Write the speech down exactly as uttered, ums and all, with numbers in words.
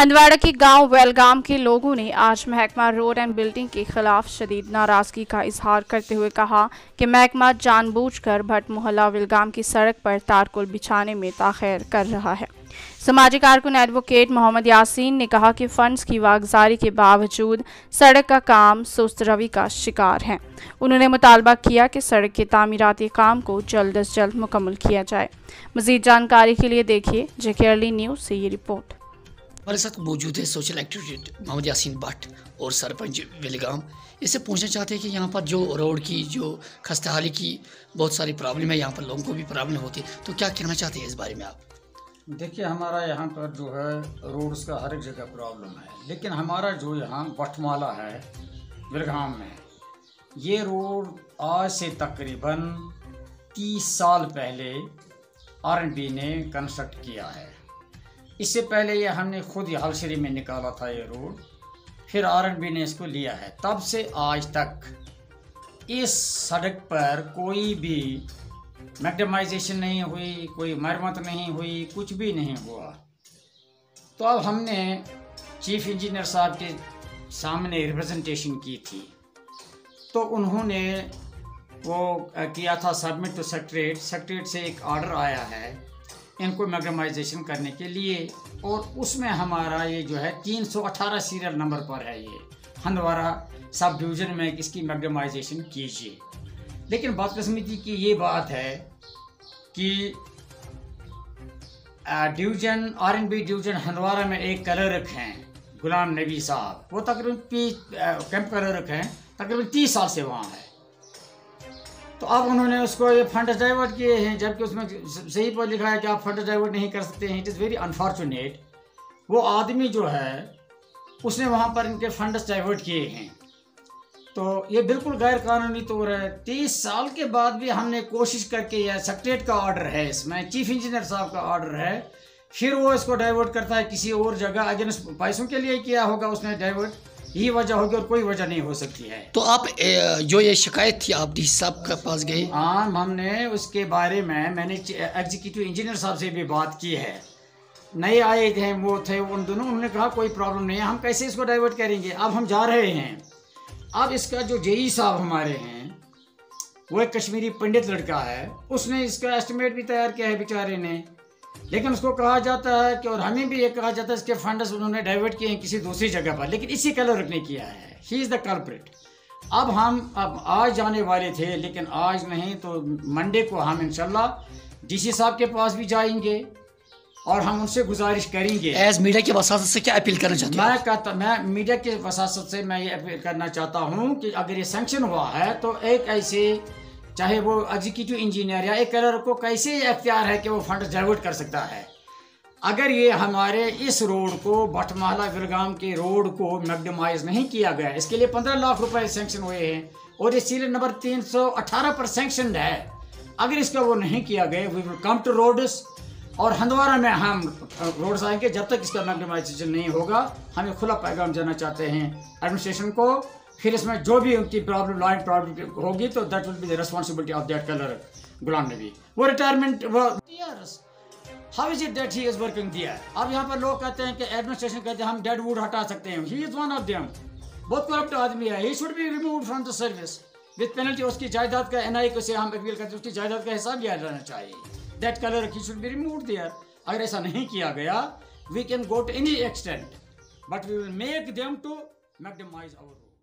हंदवाड़ा के गांव वेलगाम के लोगों ने आज महकमा रोड एंड बिल्डिंग के खिलाफ शदीद नाराजगी का इजहार करते हुए कहा कि महकमा जानबूझकर भट्ट मोहल्ला वेलगाम की सड़क पर तारकुल बिछाने में ताख़ीर कर रहा है। समाजी कारकुन एडवोकेट मोहम्मद यासीन ने कहा कि फंड्स की वागजारी के बावजूद सड़क का काम सुस्त रवि का शिकार है। उन्होंने मुतालबा किया कि सड़क के तामीराती काम को जल्द अज जल्द मुकम्मल किया जाए। मज़ीद जानकारी के लिए देखिए जेकेआरली न्यूज़ से ये रिपोर्ट। हमारे साथ मौजूद है सोशल एक्टिविस्ट मोहम्मद यासीन भट्ट और सरपंच वेलगाम। इससे पूछना चाहते हैं कि यहाँ पर जो रोड की जो खस्ताहाली की बहुत सारी प्रॉब्लम है, यहाँ पर लोगों को भी प्रॉब्लम होती है, तो क्या कहना चाहते हैं इस बारे में आप? देखिए, हमारा यहाँ पर जो है रोड्स का हर एक जगह प्रॉब्लम है, लेकिन हमारा जो यहाँ भट्टमाला है वेलगाम में, ये रोड आज से तकरीबन तीस साल पहले आर एंड बी ने कंस्ट्रक्ट किया है। इससे पहले ये हमने खुद ही हलशरी में निकाला था ये रोड, फिर आर एंड बी ने इसको लिया है। तब से आज तक इस सड़क पर कोई भी मैग्नेमाइजेशन नहीं हुई, कोई मरम्मत नहीं हुई, कुछ भी नहीं हुआ। तो अब हमने चीफ इंजीनियर साहब के सामने रिप्रेजेंटेशन की थी, तो उन्होंने वो किया था सबमिट टू सेक्रेटरीट। सेक्रेटरीट से एक ऑर्डर आया है इनको मैग्नेमाइजेशन करने के लिए, और उसमें हमारा ये जो है तीन सौ अठारह सीरियल नंबर पर है ये हंदवाड़ा सब डिवीज़न में इसकी मैग्नेमाइजेशन कीजिए। लेकिन बदकिस्मती की ये बात है कि division R N B division Handwara में एक क्लर्क हैं गुलाम नबी साहब, वो तकरीबन पी कैंप क्लर्क हैं, तकरीबन तीस साल से वहाँ है। तो अब उन्होंने उसको ये फंड डाइवर्ट किए हैं, जबकि उसमें सही पर लिखा है कि आप फंड डाइवर्ट नहीं कर सकते हैं। It is very unfortunate. वो आदमी जो है उसने वहाँ पर इनके फंड्स डाइवर्ट किए हैं, तो ये बिल्कुल गैर कानूनी तौर है। तीस साल के बाद भी हमने कोशिश करके, यह सेक्रेटरीट का ऑर्डर है, इसमें चीफ इंजीनियर साहब का ऑर्डर है, फिर वो इसको डाइवर्ट करता है किसी और जगह। अगेंस्ट पैसों के लिए किया होगा उसने डाइवर्ट, यही वजह होगी और कोई वजह नहीं हो सकती है। तो आप जो ये शिकायत थी आप डी साहब के पास गए? हाँ, हमने उसके बारे में मैंने एग्जीक्यूटिव इंजीनियर साहब से भी बात की है। नए आए थे वो थे उन दोनों, उन्होंने कहा कोई प्रॉब्लम नहीं है, हम कैसे इसको डाइवर्ट करेंगे। अब हम जा रहे हैं। अब इसका जो जेई साहब हमारे हैं, वो एक कश्मीरी पंडित लड़का है, उसने इसका एस्टिमेट भी तैयार किया है बेचारे ने, लेकिन उसको कहा जाता है कि, और हमें भी ये कहा जाता है इसके फंड्स उन्होंने डाइवर्ट किए हैं किसी दूसरी जगह पर, लेकिन इसी क्लर्क ने किया है। He is the culprit. अब हम अब आज जाने वाले थे, लेकिन आज नहीं तो मंडे को हम इंशाल्लाह डीसी साहब के पास भी जाएंगे और हम उनसे गुजारिश करेंगे। एज मीडिया के वसासत से क्या अपील करना चाहते हैं? मैं कहता मैं मीडिया के वसासत से मैं ये अपील करना चाहता हूँ कि अगर ये सैंक्शन हुआ है तो एक ऐसे, चाहे वो एग्जीक्यूटिव इंजीनियर या एक क्लर्क को कैसे अख्तियार है कि वो फंड डाइवर्ट कर सकता है। अगर ये हमारे इस रोड को भट्टमाला वेलगाम के रोड को मैग्नेमाइज नहीं किया गया, इसके लिए पंद्रह लाख रुपए सैंक्शन हुए हैं और ये सीरियल नंबर तीन सौ अठारह पर सैंक्शन है। अगर इसका वो नहीं किया गया, we will come to roads, और हंदवाड़ा में हम रोड्स आएंगे जब तक इसका मैग्नेमाइजेशन नहीं होगा। हमें खुला पैगाम देना चाहते हैं एडमिनिस्ट्रेशन को, फिर इसमें जो भी उनकी प्रॉब्लम लाइन प्रॉब्लम होगी तो that will be the responsibility of that clerk Ghulam Nabi. वो रिटायरमेंट वो how is it that he is working there. अब यहाँ पर लोग कहते हैं कि एडमिनिस्ट्रेशन कहते हैं हम डेड वुड हटा सकते हैं। He is one of them, बहुत करप्ट आदमी है। He should be removed from the service with penalty. उसकी जायदाद का एनआई को से हम अपील करते हैं उसकी जायदाद का हिसाब लिया जाना चाहिए। That clerk he should be removed there. अगर ऐसा नहीं किया गया, we can go to any extent, but we will make them to magnanimise our road.